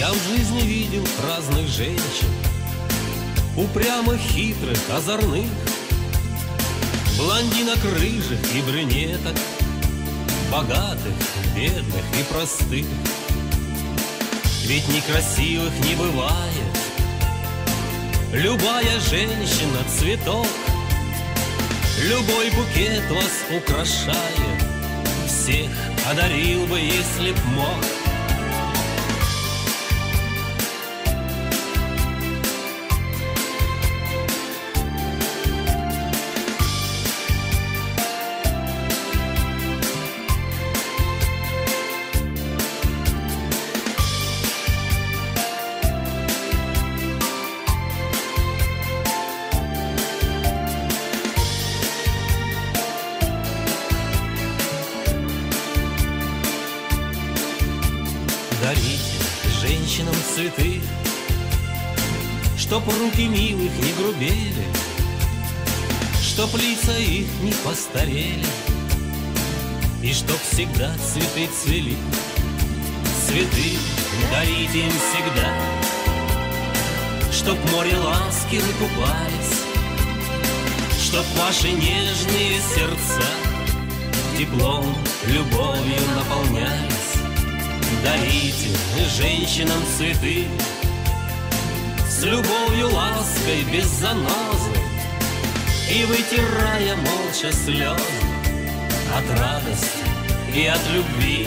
Я в жизни видел разных женщин, упрямых, хитрых, озорных, блондинок, рыжих и брюнеток, богатых, бедных и простых. Ведь некрасивых не бывает, любая женщина — цветок, любой букет вас украшает, всех одарил бы, если б мог. Дарите женщинам цветы, чтоб руки милых не грубели, чтоб лица их не постарели, и чтоб всегда цветы цвели. Цветы дарите им всегда, чтоб в море ласки вы купались, чтоб ваши нежные сердца теплом, любовью наполнялись. Дарите женщинам цветы с любовью, лаской, без занозы, и вытирая молча слезы от радости и от любви.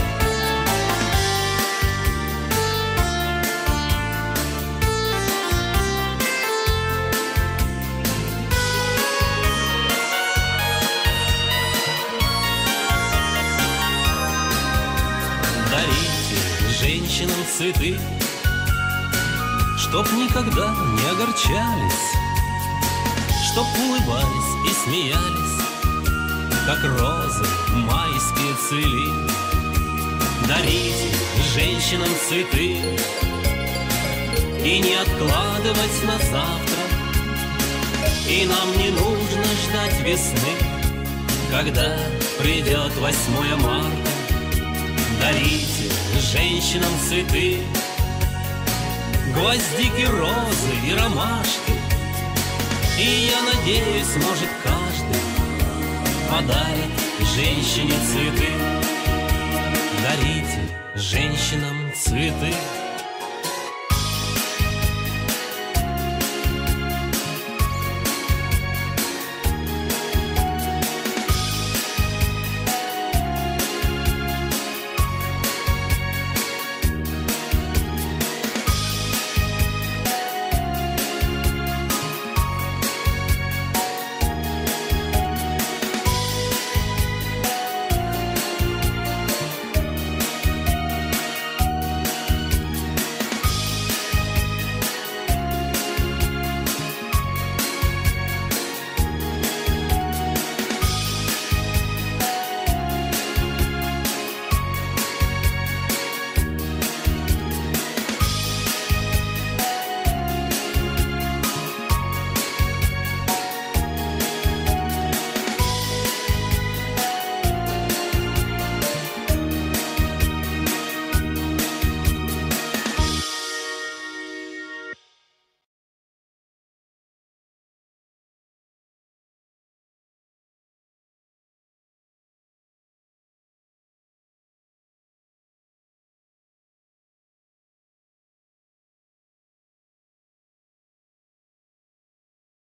Дарите женщинам цветы, чтоб никогда не огорчались, чтоб улыбались и смеялись, как розы майские цвели. Дарите женщинам цветы и не откладывать на завтра, и нам не нужно ждать весны, когда придет 8 марта. Дарите женщинам цветы, гвоздики, розы и ромашки, и я надеюсь, может, каждый подарит женщине цветы. Дарите женщинам цветы.